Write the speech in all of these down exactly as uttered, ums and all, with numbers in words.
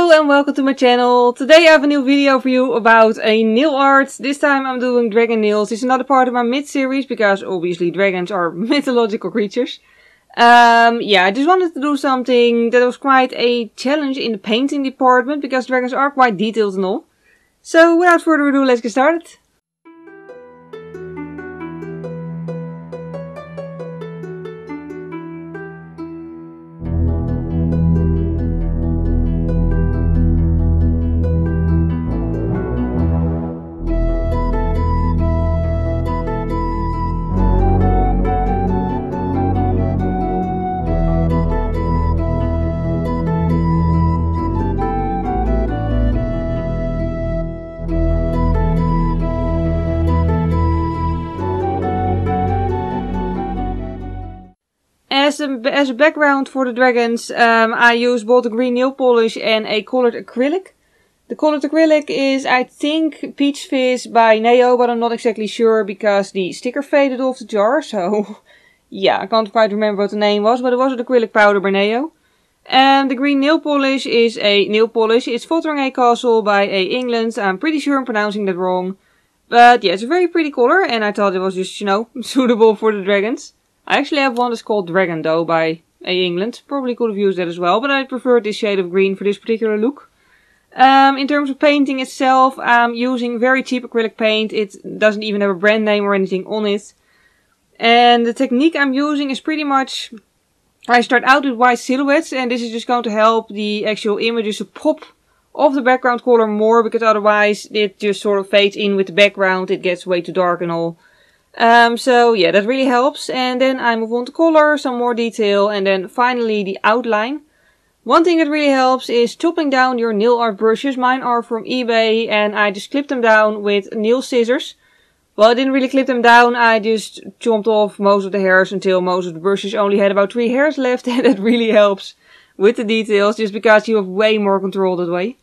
Hello and welcome to my channel. Today I have a new video for you about a nail art. This time I'm doing dragon nails. It's another part of my myth series because obviously dragons are mythological creatures. Um, yeah, I just wanted to do something that was quite a challenge in the painting department because dragons are quite detailed and all. So without further ado, let's get started. As a, as a background for the dragons, um, I use both a green nail polish and a colored acrylic. The colored acrylic is, I think, Peach Fizz by Neo, but I'm not exactly sure because the sticker faded off the jar, so yeah, I can't quite remember what the name was, but it was an acrylic powder by Neo. And the green nail polish is a nail polish. It's Fotheringhay Castle by A. England. I'm pretty sure I'm pronouncing that wrong. But yeah, it's a very pretty color, and I thought it was just, you know, suitable for the dragons. I actually have one that's called Dragon though by A. England. Probably could have used that as well, but I prefer this shade of green for this particular look. Um, in terms of painting itself, I'm using very cheap acrylic paint. It doesn't even have a brand name or anything on it. And the technique I'm using is pretty much, I start out with white silhouettes, and this is just going to help the actual images to pop off the background color more, because otherwise it just sort of fades in with the background. It gets way too dark and all. Um, so yeah, that really helps. And then I move on to color, some more detail, and then finally the outline. One thing that really helps is chopping down your nail art brushes. Mine are from eBay and I just clipped them down with nail scissors. Well, I didn't really clip them down, I just chopped off most of the hairs until most of the brushes only had about three hairs left, and that really helps with the details just because you have way more control that way.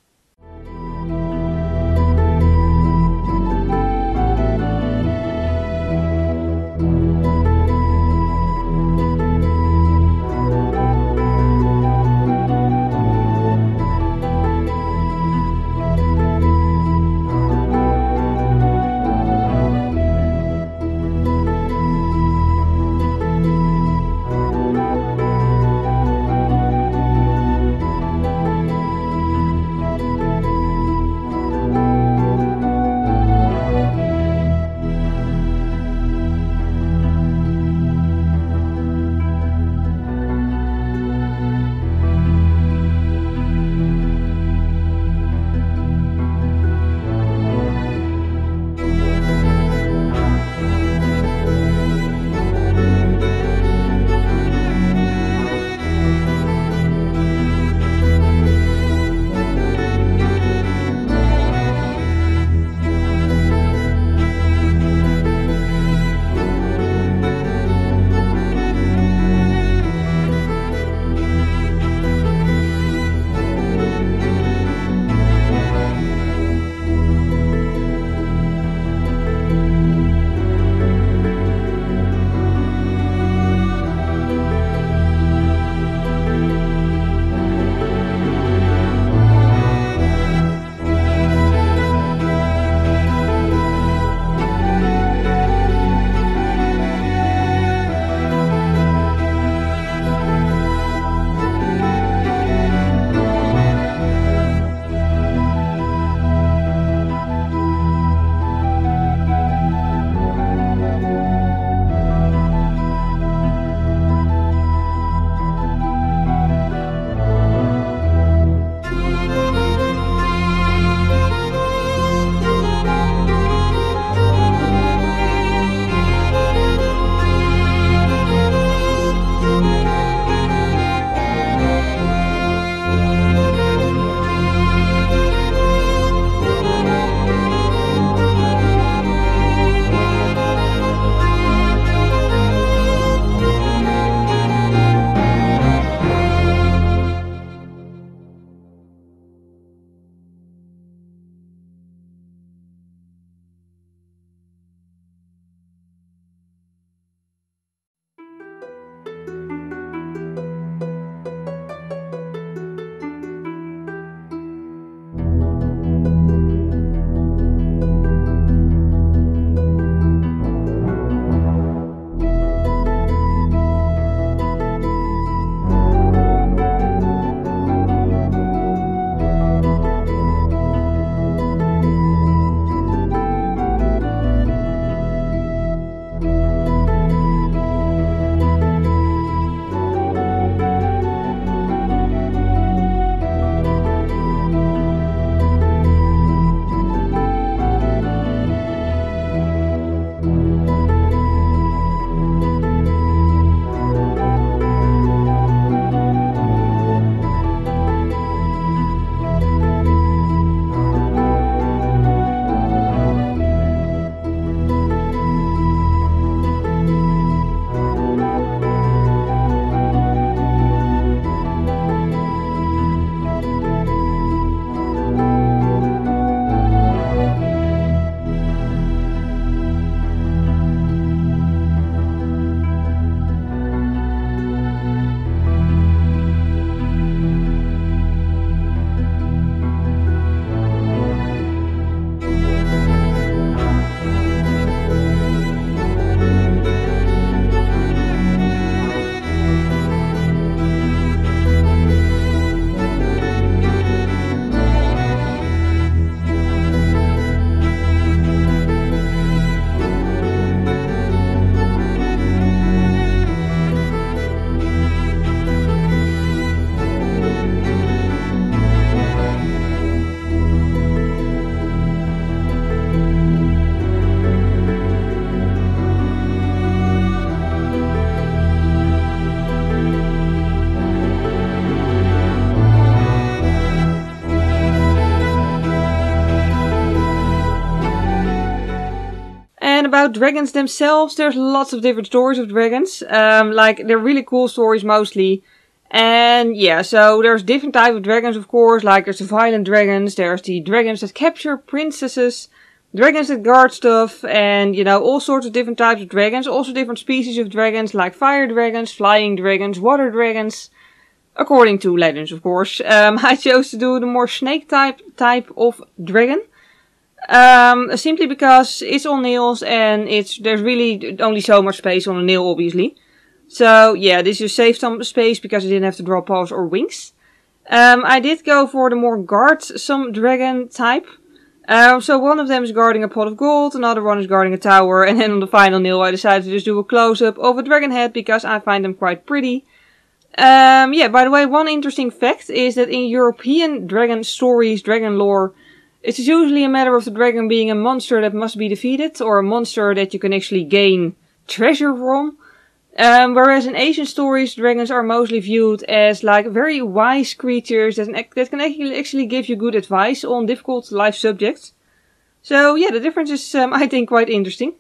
about dragons themselves, there's lots of different stories of dragons. Um, like, they're really cool stories mostly. And yeah, so there's different types of dragons, of course. Like, there's the violent dragons, there's the dragons that capture princesses, dragons that guard stuff, and, you know, all sorts of different types of dragons. Also different species of dragons, like fire dragons, flying dragons, water dragons. According to legends, of course. Um, I chose to do the more snake type type of dragon. Um, simply because it's on nails and it's there's really only so much space on a nail, obviously. So yeah, this just saved some space because I didn't have to draw paws or wings. Um, I did go for the more guard some dragon type. Um, so one of them is guarding a pot of gold, another one is guarding a tower, and then on the final nail I decided to just do a close-up of a dragon head because I find them quite pretty. Um, yeah, by the way, one interesting fact is that in European dragon stories, dragon lore, it's usually a matter of the dragon being a monster that must be defeated, or a monster that you can actually gain treasure from. Um, whereas in Asian stories, dragons are mostly viewed as like very wise creatures that, that can actually, actually give you good advice on difficult life subjects. So yeah, the difference is, um, I think, quite interesting.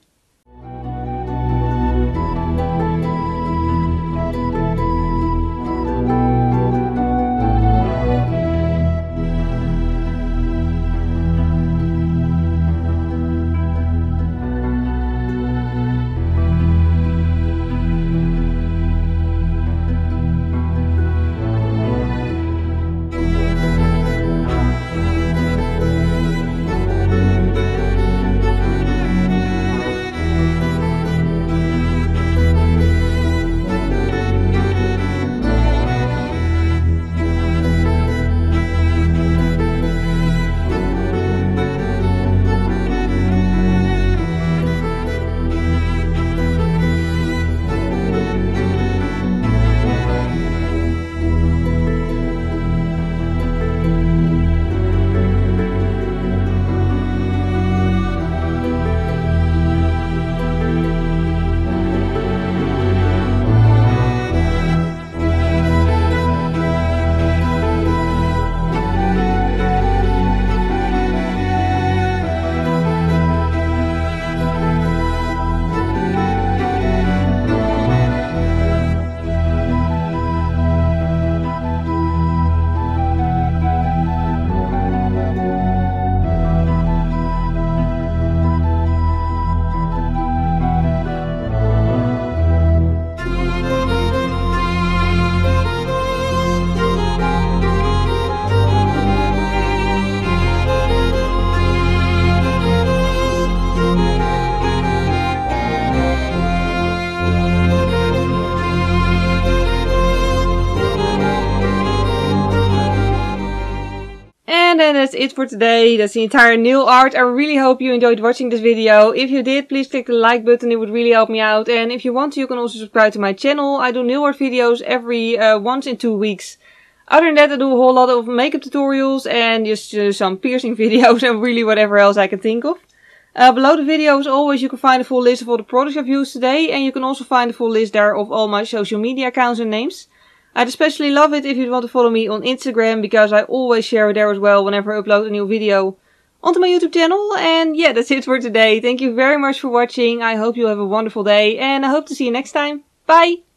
And then that's it for today. That's the entire nail art. I really hope you enjoyed watching this video. If you did, please click the like button. It would really help me out. And if you want to, you can also subscribe to my channel. I do nail art videos every uh, once in two weeks. Other than that, I do a whole lot of makeup tutorials and just uh, some piercing videos and really whatever else I can think of. Uh, below the video, as always, you can find a full list of all the products I've used today. And you can also find a full list there of all my social media accounts and names. I'd especially love it if you'd want to follow me on Instagram, because I always share it there as well whenever I upload a new video onto my YouTube channel. And yeah, that's it for today. Thank you very much for watching. I hope you have a wonderful day and I hope to see you next time. Bye!